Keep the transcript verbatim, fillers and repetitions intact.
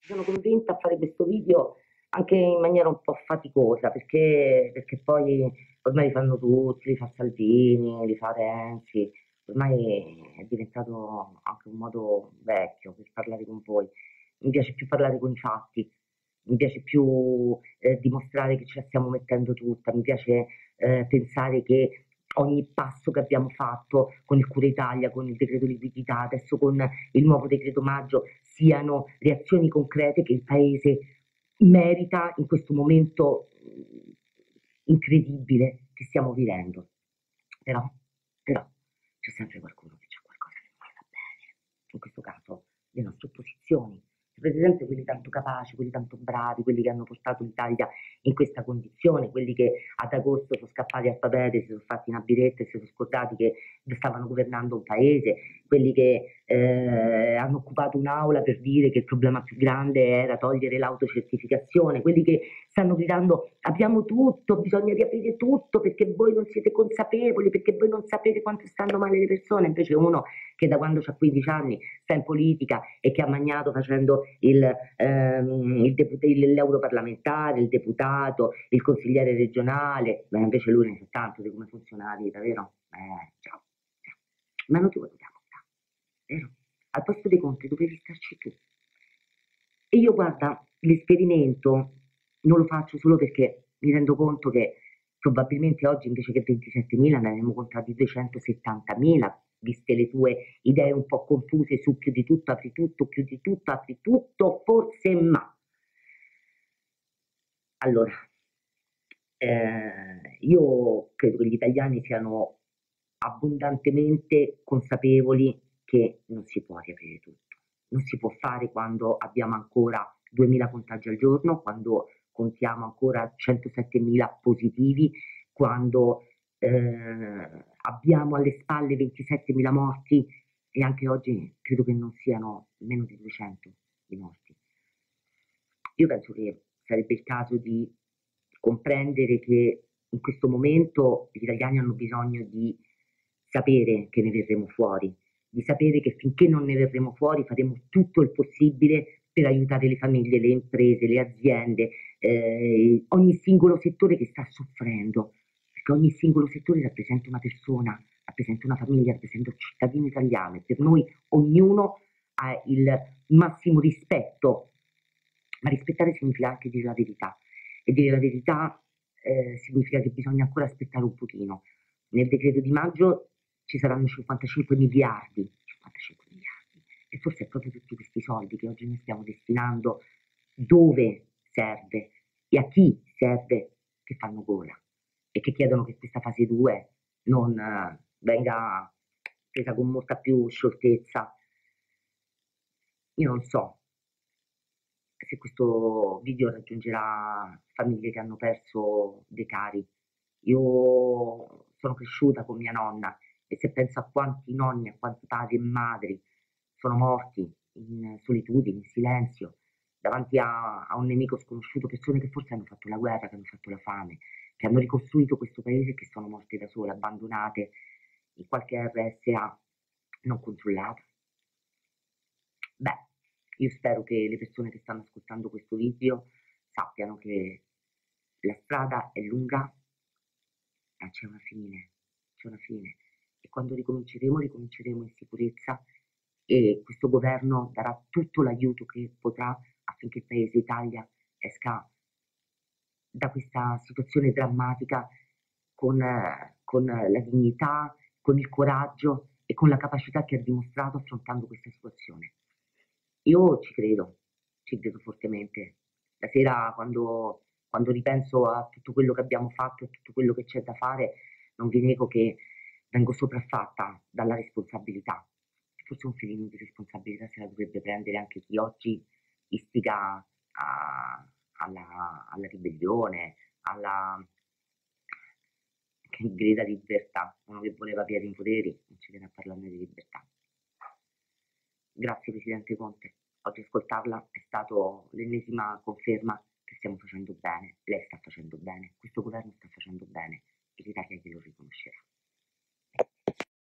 Sono convinta a fare questo video anche in maniera un po' faticosa, perché, perché poi ormai li fanno tutti, li fa Salvini, li fa Renzi, ormai è diventato anche un modo vecchio per parlare con voi. Mi piace più parlare con i fatti, mi piace più eh, dimostrare che ce la stiamo mettendo tutta, mi piace eh, pensare che ogni passo che abbiamo fatto con il Cura Italia, con il decreto liquidità, adesso con il nuovo decreto maggio, siano reazioni concrete che il Paese merita in questo momento mh, incredibile che stiamo vivendo. Però, però c'è sempre qualcuno che c'è qualcosa che non va bene, in questo caso le nostre opposizioni. Avete presente quelli tanto capaci, quelli tanto bravi, quelli che hanno portato l'Italia in questa condizione, quelli che ad agosto sono scappati a Papete, si sono fatti una biretta e si sono scordati che stavano governando un paese, quelli che eh, hanno occupato un'aula per dire che il problema più grande era togliere l'autocertificazione, quelli che stanno gridando abbiamo tutto, bisogna riaprire tutto perché voi non siete consapevoli, perché voi non sapete quanto stanno male le persone, invece uno che da quando ha quindici anni sta in politica e che ha magnato facendo il, ehm, il deput- il- l'europarlamentare, il deputato, il consigliere regionale, beh, invece lui ne sa tanto di come funziona la vita, vero? Eh, ciao. Ma non ti vuoi dire, vero? Al posto dei conti dovevi starci tu. E io guarda, l'esperimento non lo faccio solo perché mi rendo conto che probabilmente oggi invece che ventisettemila ne avremmo contati duecentosettantamila, viste le tue idee un po' confuse su più di tutto, apri tutto, più di tutto, apri tutto, forse ma. Allora, eh, io credo che gli italiani siano abbondantemente consapevoli che non si può riaprire tutto. Non si può fare quando abbiamo ancora duemila contagi al giorno, quando contiamo ancora centosettemila positivi, quando eh, abbiamo alle spalle ventisettemila morti e anche oggi credo che non siano meno di duecento i morti. Io penso che sarebbe il caso di comprendere che in questo momento gli italiani hanno bisogno di sapere che ne verremo fuori, di sapere che finché non ne verremo fuori faremo tutto il possibile per aiutare le famiglie, le imprese, le aziende, eh, ogni singolo settore che sta soffrendo, perché ogni singolo settore rappresenta una persona, rappresenta una famiglia, rappresenta un cittadino italiano e per noi ognuno ha il massimo rispetto, ma rispettare significa anche dire la verità e dire la verità eh, significa che bisogna ancora aspettare un pochino. Nel decreto di maggio ci saranno cinquantacinque miliardi, cinquantacinque miliardi, e forse è proprio tutti questi soldi che oggi noi stiamo destinando dove serve e a chi serve che fanno gola e che chiedono che questa fase due non eh, venga presa con molta più scioltezza. Io non so se questo video raggiungerà famiglie che hanno perso dei cari. Io sono cresciuta con mia nonna e se penso a quanti nonni, a quanti padri e madri sono morti in solitudine, in silenzio, davanti a, a un nemico sconosciuto, persone che forse hanno fatto la guerra, che hanno fatto la fame, che hanno ricostruito questo paese e che sono morte da sole, abbandonate in qualche R S A non controllata. Beh, io spero che le persone che stanno ascoltando questo video sappiano che la strada è lunga, ma c'è una fine, c'è una fine. E quando ricominceremo, ricominceremo in sicurezza e questo governo darà tutto l'aiuto che potrà affinché il Paese Italia esca da questa situazione drammatica con, eh, con la dignità, con il coraggio e con la capacità che ha dimostrato affrontando questa situazione. Io ci credo, ci credo fortemente. La sera quando, quando ripenso a tutto quello che abbiamo fatto e tutto quello che c'è da fare, non vi nego che vengo sopraffatta dalla responsabilità. Forse un filino di responsabilità se la dovrebbe prendere anche chi oggi istiga a- alla, alla ribellione, alla che grida libertà, uno che voleva via i poteri, non ci viene a parlarne di libertà. Grazie Presidente Conte, oggi ascoltarla è stato l'ennesima conferma che stiamo facendo bene, lei sta facendo bene, questo governo sta facendo bene e l'Italia glielo riconoscerà.